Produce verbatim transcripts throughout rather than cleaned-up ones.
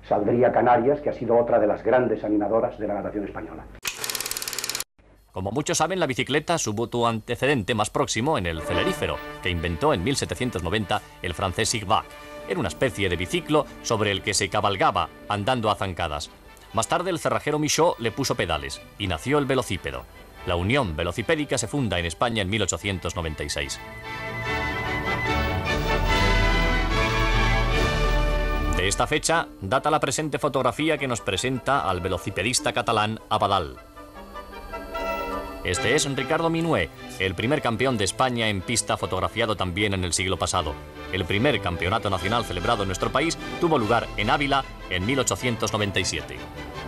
saldría Canarias, que ha sido otra de las grandes animadoras de la natación española. Como muchos saben, la bicicleta tuvo su antecedente más próximo en el celerífero, que inventó en mil setecientos noventa el francés Sigvac. Era una especie de biciclo sobre el que se cabalgaba andando a zancadas. Más tarde el cerrajero Michaud le puso pedales y nació el velocípedo. La Unión Velocipédica se funda en España en mil ochocientos noventa y seis. De esta fecha data la presente fotografía que nos presenta al velocipedista catalán Abadal. Este es Ricardo Minué, el primer campeón de España en pista fotografiado también en el siglo pasado. El primer campeonato nacional celebrado en nuestro país tuvo lugar en Ávila en mil ochocientos noventa y siete.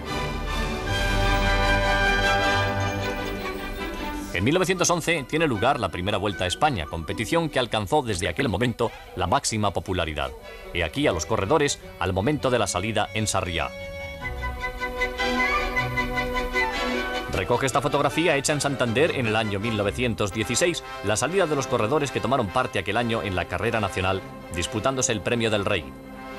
En mil novecientos once tiene lugar la primera Vuelta a España, competición que alcanzó desde aquel momento la máxima popularidad. He aquí a los corredores al momento de la salida en Sarriá. Recoge esta fotografía hecha en Santander en el año mil novecientos dieciséis, la salida de los corredores que tomaron parte aquel año en la carrera nacional, disputándose el Premio del Rey.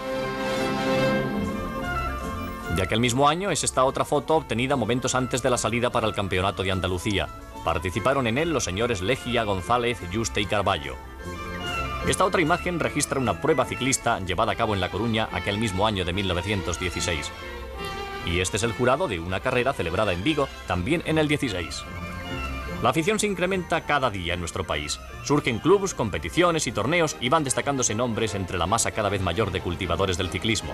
De aquel mismo año es esta otra foto obtenida momentos antes de la salida para el Campeonato de Andalucía. Participaron en él los señores Legia, González, Yuste y Carballo. Esta otra imagen registra una prueba ciclista llevada a cabo en La Coruña aquel mismo año de mil novecientos dieciséis. Y este es el jurado de una carrera celebrada en Vigo, también en el dieciséis. La afición se incrementa cada día en nuestro país. Surgen clubes, competiciones y torneos y van destacándose nombres entre la masa cada vez mayor de cultivadores del ciclismo.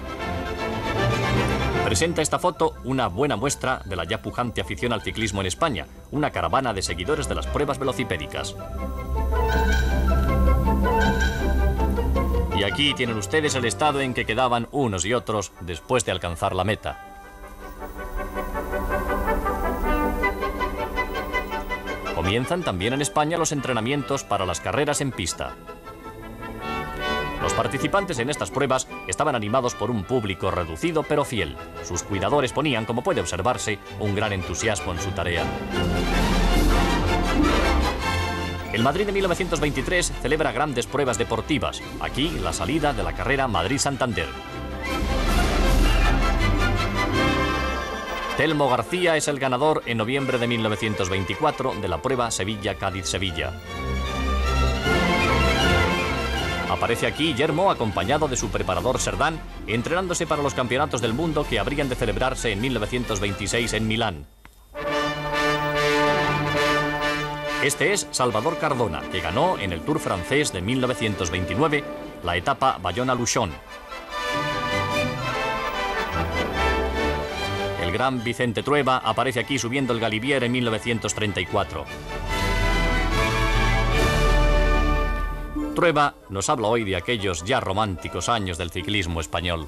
Presenta esta foto una buena muestra de la ya pujante afición al ciclismo en España, una caravana de seguidores de las pruebas velocipédicas. Y aquí tienen ustedes el estado en que quedaban unos y otros después de alcanzar la meta. Comienzan también en España los entrenamientos para las carreras en pista. Los participantes en estas pruebas estaban animados por un público reducido pero fiel. Sus cuidadores ponían, como puede observarse, un gran entusiasmo en su tarea. El Madrid de mil novecientos veintitrés celebra grandes pruebas deportivas. Aquí la salida de la carrera Madrid-Santander. Telmo García es el ganador en noviembre de mil novecientos veinticuatro de la prueba Sevilla-Cádiz-Sevilla. Aparece aquí Yermo acompañado de su preparador Serdán, entrenándose para los campeonatos del mundo que habrían de celebrarse en mil novecientos veintiséis en Milán. Este es Salvador Cardona, que ganó en el Tour francés de mil novecientos veintinueve la etapa Bayona-Luchon. El gran Vicente Trueba aparece aquí subiendo el Galibier en mil novecientos treinta y cuatro. Trueba nos habla hoy de aquellos ya románticos años del ciclismo español.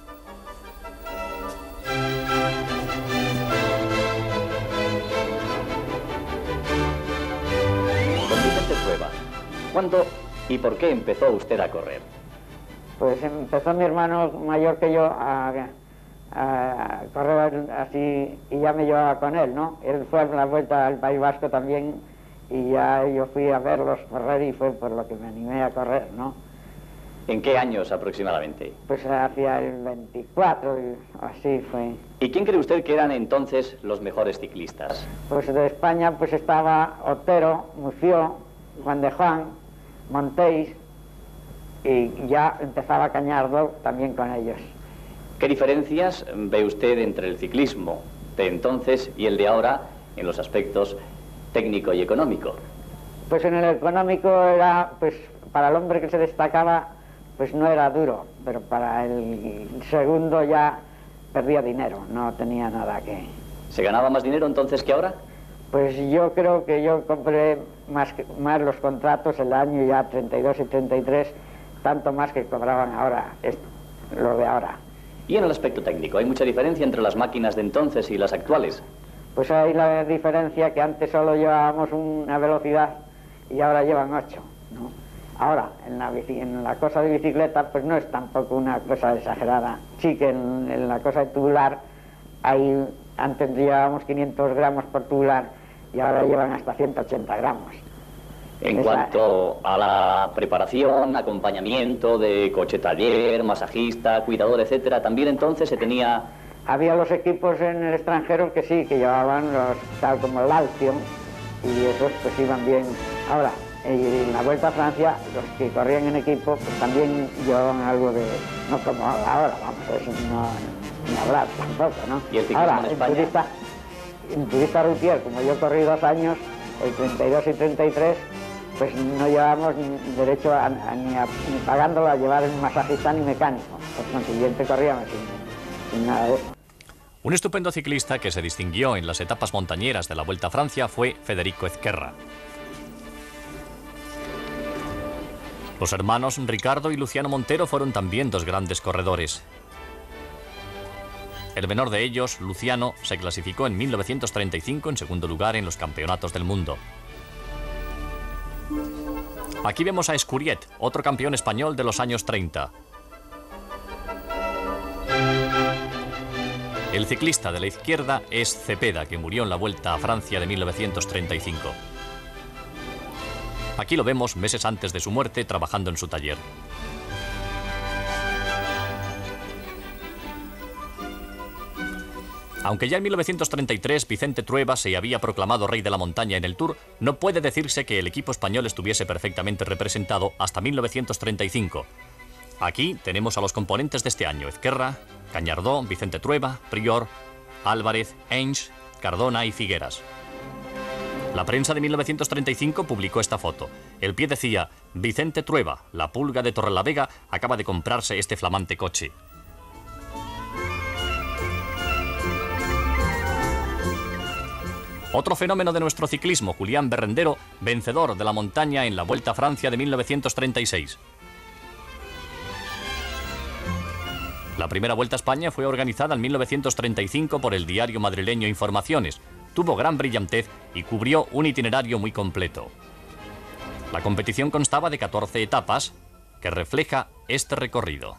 ¿Cuándo y por qué empezó usted a correr? Pues empezó mi hermano mayor que yo a, a correr así y ya me llevaba con él, ¿no? Él fue a la Vuelta al País Vasco también y ya yo fui a verlos correr y fue por lo que me animé a correr, ¿no? ¿En qué años aproximadamente? Pues hacia el veinticuatro, así fue. ¿Y quién cree usted que eran entonces los mejores ciclistas? Pues de España pues estaba Otero, Mució, Juan de Juan, Montéis, y ya empezaba Cañardo también con ellos. ¿Qué diferencias ve usted entre el ciclismo de entonces y el de ahora en los aspectos técnico y económico? Pues en el económico era, pues para el hombre que se destacaba, pues no era duro, pero para el segundo ya perdía dinero, no tenía nada que... ¿Se ganaba más dinero entonces que ahora? Pues yo creo que yo compré más, más los contratos el año ya treinta y dos y treinta y tres, tanto más que cobraban ahora, esto, los de ahora. ¿Y en el aspecto técnico? ¿Hay mucha diferencia entre las máquinas de entonces y las actuales? Pues hay la diferencia que antes solo llevábamos una velocidad y ahora llevan ocho, ¿no? Ahora, en la, bici, en la cosa de bicicleta, pues no es tampoco una cosa exagerada. Sí que en, en la cosa de tubular, hay, antes llevábamos quinientos gramos por tubular y ahora llevan hasta ciento ochenta gramos. En Esa- cuanto a la preparación, acompañamiento de coche taller, masajista, cuidador, etcétera, también entonces se tenía... Había los equipos en el extranjero que sí, que llevaban los, tal como el Alcyon, y esos pues iban bien. Ahora, en la Vuelta a Francia, los que corrían en equipo, pues también llevaban algo de... No como ahora, vamos, eso no, ni hablar tampoco, ¿no? ¿Y el ciclismo Ahora, en en España? turista, en turista routier, como yo corrí dos años, el treinta y dos y treinta y tres, pues no llevábamos ni derecho a, a- ni, a, ni pagándolo a llevar un masajista ni mecánico. Por consiguiente corríamos sin, sin nada de eso. Un estupendo ciclista que se distinguió en las etapas montañeras de la Vuelta a Francia fue Federico Ezquerra. Los hermanos Ricardo y Luciano Montero fueron también dos grandes corredores. El menor de ellos, Luciano, se clasificó en mil novecientos treinta y cinco en segundo lugar en los campeonatos del mundo. Aquí vemos a Escuriet, otro campeón español de los años treinta. El ciclista de la izquierda es Cepeda, que murió en la Vuelta a Francia de mil novecientos treinta y cinco. Aquí lo vemos meses antes de su muerte trabajando en su taller. Aunque ya en mil novecientos treinta y tres Vicente Trueba se había proclamado rey de la montaña en el Tour, no puede decirse que el equipo español estuviese perfectamente representado hasta mil novecientos treinta y cinco. Aquí tenemos a los componentes de este año: Ezquerra, Cañardó, Vicente Trueba, Prior, Álvarez, Ainge, Cardona y Figueras. La prensa de mil novecientos treinta y cinco publicó esta foto. El pie decía: Vicente Trueba, la pulga de Torrelavega, acaba de comprarse este flamante coche. Otro fenómeno de nuestro ciclismo, Julián Berrendero, vencedor de la montaña en la Vuelta a Francia de mil novecientos treinta y seis. La primera Vuelta a España fue organizada en mil novecientos treinta y cinco por el diario madrileño Informaciones. Tuvo gran brillantez y cubrió un itinerario muy completo. La competición constaba de catorce etapas, que refleja este recorrido.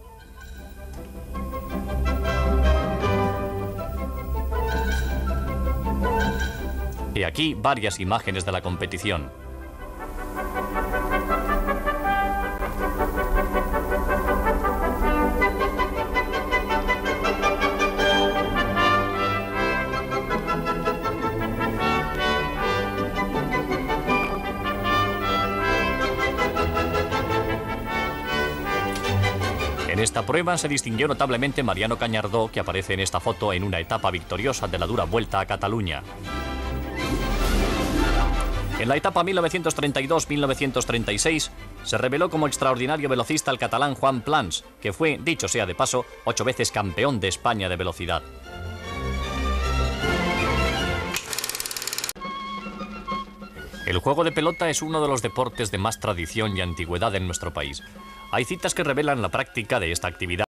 Y aquí varias imágenes de la competición. En esta prueba se distinguió notablemente Mariano Cañardó, que aparece en esta foto en una etapa victoriosa de la dura Vuelta a Cataluña. En la etapa mil novecientos treinta y dos a mil novecientos treinta y seis se reveló como extraordinario velocista el catalán Juan Plans, que fue, dicho sea de paso, ocho veces campeón de España de velocidad. El juego de pelota es uno de los deportes de más tradición y antigüedad en nuestro país. Hay citas que revelan la práctica de esta actividad.